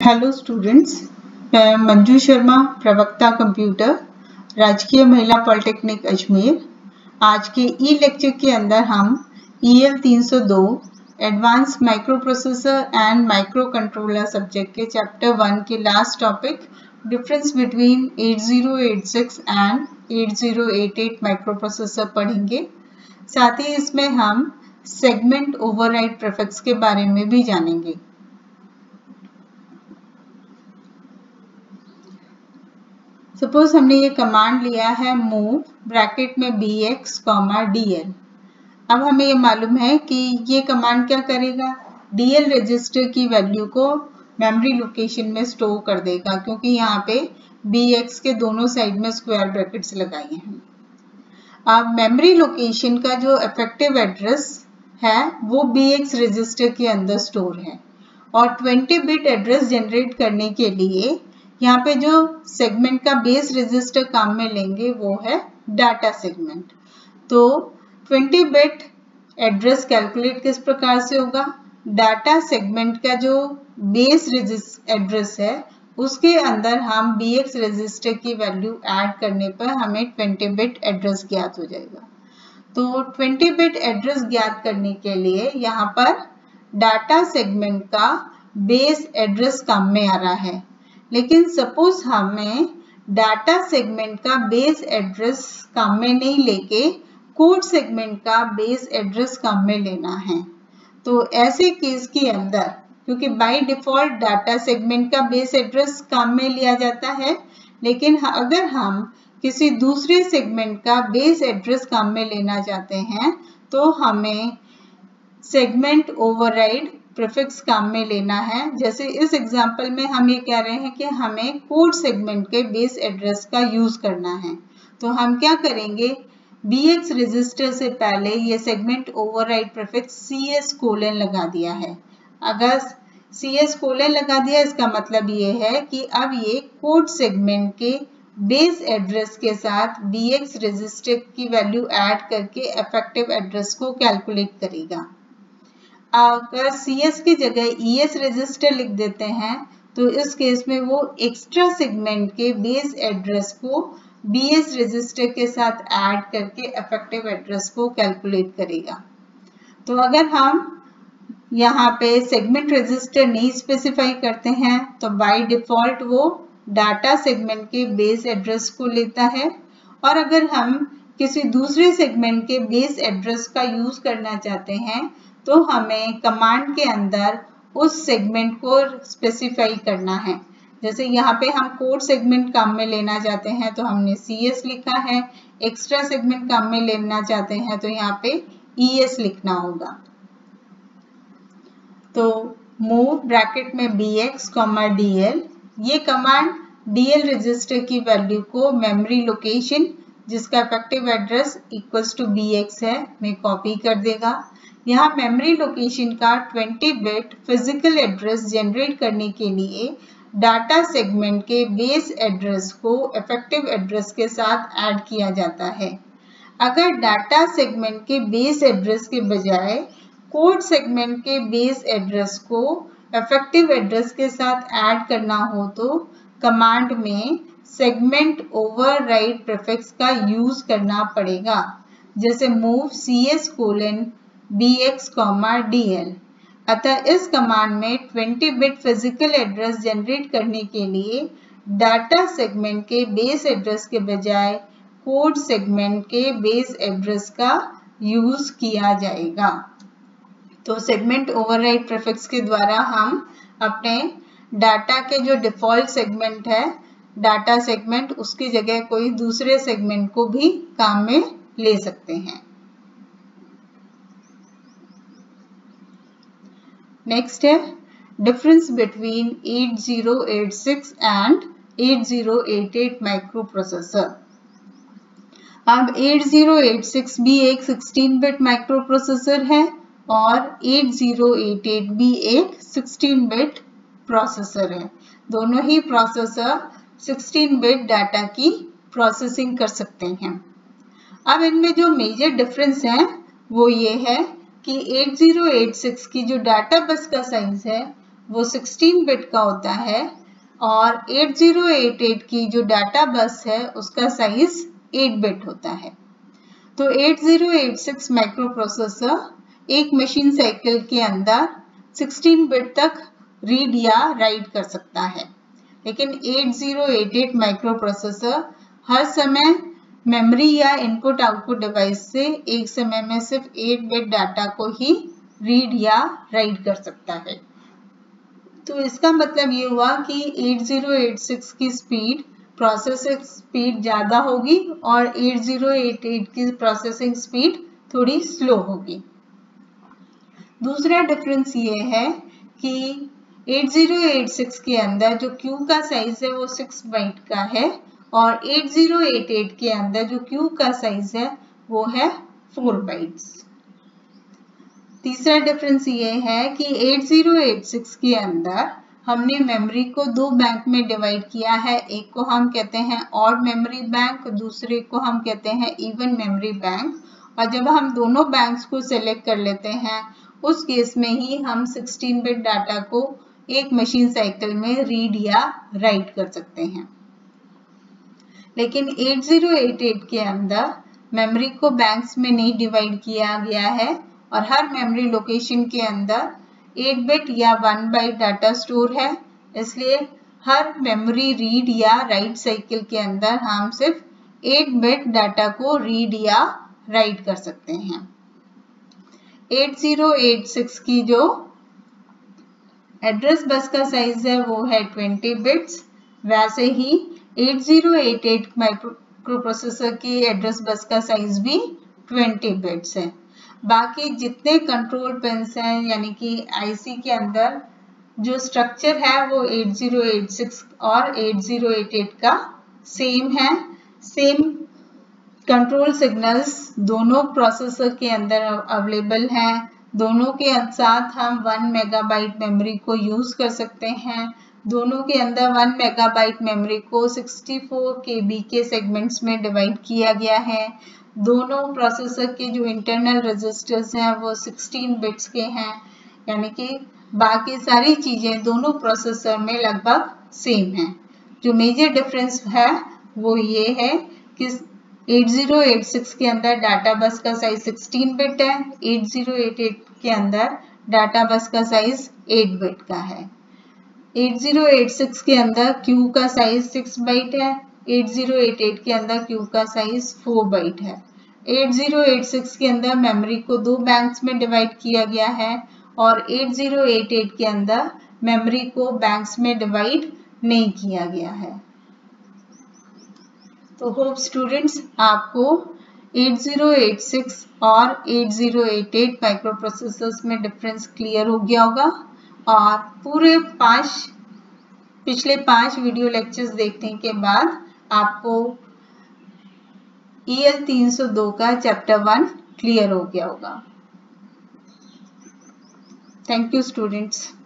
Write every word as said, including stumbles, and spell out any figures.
Hello students, मैं मंजू शर्मा, प्रवक्ता computer, राजकीय महिला पॉलिटेक्निक अजमेर। आज के ई लेक्चर के अंदर हम ई एल तीन सौ दो advance microprocessor and microcontroller subject के चैप्टर वन के last topic difference between eight zero eight six and eight zero eight eight microprocessor पढ़ेंगे। साथ ही इसमें हम सेगमेंट ओवरराइड प्रीफिक्स के बारे में भी जानेंगे। सपोज हमने ये कमांड लिया है मूव ब्रैकेट में B X comma D L. अब हमें ये मालूम है कि ये कमांड क्या करेगा, डी एल रजिस्टर की वैल्यू को मेमोरी लोकेशन में स्टोर कर देगा, क्योंकि यहाँ पे बी एक्स के दोनों साइड में स्क्वायर ब्रैकेट्स लगाए हैं। अब मेमोरी लोकेशन का जो इफेक्टिव एड्रेस है वो बी एक्स रजिस्टर के अंदर स्टोर है, और ट्वेंटी बिट एड्रेस जनरेट करने के लिए यहाँ पे जो सेगमेंट का बेस रजिस्टर काम में लेंगे वो है डाटा सेगमेंट। तो ट्वेंटी बिट एड्रेस कैलकुलेट किस प्रकार से होगा, डाटा सेगमेंट का जो बेस एड्रेस है उसके अंदर हम बी एक्स रजिस्टर की वैल्यू ऐड करने पर हमें ट्वेंटी बिट एड्रेस ज्ञात हो जाएगा। तो ट्वेंटी बिट एड्रेस ज्ञात करने के लिए यहाँ पर डाटा सेगमेंट का बेस एड्रेस काम में आ रहा है, लेकिन सपोज हमें डाटा सेगमेंट का बेस एड्रेस काम में नहीं लेके कोड सेगमेंट का बेस एड्रेस काम में लेना है। तो ऐसे केस के अंदर, क्योंकि बाय डिफॉल्ट डाटा सेगमेंट का बेस एड्रेस काम में लिया जाता है, लेकिन अगर हम किसी दूसरे सेगमेंट का बेस एड्रेस काम में लेना चाहते हैं तो हमें सेगमेंट ओवरराइड प्रीफिक्स काम में लेना है। जैसे इस एग्जांपल में हम ये कह रहे हैं कि हमें कोड सेगमेंट के बेस एड्रेस का यूज करना है, तो हम क्या करेंगे, बी एक्स रजिस्टर से पहले ये segment override prefix C S colon लगा दिया है। अगर सी एस कोलन लगा दिया इसका मतलब ये है कि अब ये कोड सेगमेंट के बेस एड्रेस के साथ बी एक्स रजिस्टर की वैल्यू ऐड करके इफेक्टिव एड्रेस को कैलकुलेट करेगा। अगर सी एस की जगह ई एस रजिस्टर लिख देते हैं तो इस केस में वो एक्स्ट्रा सेगमेंट के बेस एड्रेस को बी एस रजिस्टर के साथ ऐड करके इफेक्टिव एड्रेस को कैलकुलेट करेगा। तो अगर हम यहाँ पे सेगमेंट रजिस्टर नहीं स्पेसिफाई करते हैं तो बाय डिफॉल्ट वो डाटा सेगमेंट के बेस एड्रेस को लेता है, और अगर हम किसी दूसरे सेगमेंट के बेस एड्रेस का यूज करना चाहते हैं तो हमें कमांड के अंदर उस सेगमेंट को स्पेसिफाई करना है। जैसे यहाँ पे हम कोड सेगमेंट काम में लेना चाहते हैं तो हमने सी एस लिखा है, एक्स्ट्रा सेगमेंट काम में लेना चाहते हैं तो यहाँ पे ई एस लिखना होगा। तो मूव ब्रैकेट में B X comma D L, ये कमांड डी एल रजिस्टर की वैल्यू को मेमोरी लोकेशन जिसका effective address equals to B X है में कॉपी कर देगा। यहाँ मेमोरी लोकेशन का twenty bit physical address generate करने के लिए डाटा सेगमेंट के बेस एड्रेस को इफेक्टिव एड्रेस के साथ ऐड किया जाता है। अगर डाटा सेगमेंट के बेस एड्रेस के बजाय कोड सेगमेंट के बेस एड्रेस को इफेक्टिव एड्रेस के साथ ऐड करना हो तो कमांड में सेगमेंट ओवरराइड प्रीफिक्स का यूज करना पड़ेगा। जैसे move C S colon B X comma D L. अतः इस कमांड में twenty bit physical address generate करने के लिए डाटा सेगमेंट के बेस एड्रेस के बजाय कोड सेगमेंट के बेस एड्रेस का यूज किया जाएगा। तो सेगमेंट ओवरराइड प्रीफिक्स के द्वारा हम अपने डाटा के जो डिफॉल्ट सेगमेंट है डाटा सेगमेंट, उसकी जगह कोई दूसरे सेगमेंट को भी काम में ले सकते हैं। नेक्स्ट है difference between eight zero eight six and eight zero eight eight microprocessor. अब एट ज़ीरो एट सिक्स भी एक सिक्सटीन बिट माइक्रो प्रोसेसर है और एट ज़ीरो एट एट भी एक सिक्सटीन बिट प्रोसेसर है। दोनों ही प्रोसेसर सिक्सटीन बिट डाटा की प्रोसेसिंग कर सकते हैं। अब इनमें जो मेजर डिफरेंस है वो ये है कि एट ज़ीरो एट सिक्स की जो डाटा बस का साइज है वो सिक्सटीन बिट का होता है और एट ज़ीरो एट एट की जो डाटा बस है उसका साइज एट बिट होता है। तो eight zero eight six microprocessor एक मशीन साइकिल के अंदर सिक्सटीन बिट तक रीड या राइट कर सकता है, लेकिन eight zero eight eight microprocessor हर समय मेमोरी या इनपुट आउटपुट डिवाइस से एक समय में सिर्फ एट बिट डाटा को ही रीड या राइट कर सकता है। तो इसका मतलब ये हुआ कि एट ज़ीरो एट सिक्स की स्पीड प्रोसेसिंग स्पीड ज़्यादा होगी और एट ज़ीरो एट एट की प्रोसेसिंग स्पीड थोड़ी स्लो होगी। दूसरा डिफरेंस ये है कि एट ज़ीरो एट सिक्स के अंदर जो क्यू का साइज है वो सिक्स बाइट का है और एट ज़ीरो एट एट के अंदर जो क्यू का साइज है वो है फोर बाइट्स। तीसरा डिफरेंस ये है कि एट ज़ीरो एट सिक्स के अंदर हमने मेमोरी को दो बैंक में डिवाइड किया है। एक को हम कहते हैं ऑड मेमोरी बैंक, दूसरे को हम कहते हैं इवन मेमोरी बैंक। और जब हम दोनों बैंक्स को सिलेक्ट कर लेते हैं उस केस में ही हम सिक्सटीन बिट डाटा को एक मशीन साइकिल में रीड या राइट कर सकते हैं। लेकिन एट ज़ीरो एट एट के अंदर मेमोरी को बैंक्स में नहीं डिवाइड किया गया है और हर मेमोरी लोकेशन के अंदर एट बिट या वन बाइट डाटा स्टोर है, इसलिए हर मेमोरी रीड या राइट साइकिल के अंदर हम सिर्फ एट बिट डाटा को रीड या राइट कर सकते हैं। एट ज़ीरो एट सिक्स की जो एड्रेस बस का साइज है वो है ट्वेंटी बिट्स, वैसे ही eight zero eight eight microprocessor की एड्रेस बस का साइज भी ट्वेंटी बिट्स है। बाकी जितने कंट्रोल पिन्स हैं यानी कि आईसी के अंदर जो स्ट्रक्चर है वो एट ज़ीरो एट सिक्स और एट ज़ीरो एट एट का सेम है। सेम कंट्रोल सिग्नल्स दोनों प्रोसेसर के अंदर अवेलेबल हैं। दोनों के साथ हम वन मेगाबाइट मेमोरी को यूज कर सकते हैं। दोनों के अंदर वन मेगाबाइट मेमोरी को सिक्सटी फोर केबी के सेगमेंट्स में डिवाइड किया गया है। दोनों प्रोसेसर के जो इंटरनल रजिस्टर्स हैं वो सिक्सटीन बिट्स के हैं, यानी कि बाकी सारी चीजें दोनों प्रोसेसर में लगभग सेम हैं। जो मेजर डिफरेंस है वो ये है कि एट ज़ीरो एट सिक्स के अंदर डाटा बस का साइज सिक्सटीन बिट है, एट ज़ीरो एट एट के अंदर डाटा बस का साइज एट बिट का है। एट ज़ीरो एट सिक्स के अंदर क्यू का साइज सिक्स बाइट है, एट ज़ीरो एट एट के अंदर क्यू का साइज फोर बाइट है। एट ज़ीरो एट सिक्स के अंदर मेमोरी को दो बैंक्स में डिवाइड किया गया है और एट ज़ीरो एट एट के अंदर मेमोरी को बैंक्स में डिवाइड नहीं किया गया है। तो होप स्टूडेंट्स आपको एट ज़ीरो एट सिक्स और eight zero eight eight microprocessors में डिफरेंस क्लियर हो गया होगा और पूरे पांच पिछले पांच वीडियो लेक्चर्स देखने के बाद आपको ई एल तीन सौ दो का चैप्टर वन क्लियर हो गया होगा। Thank you students.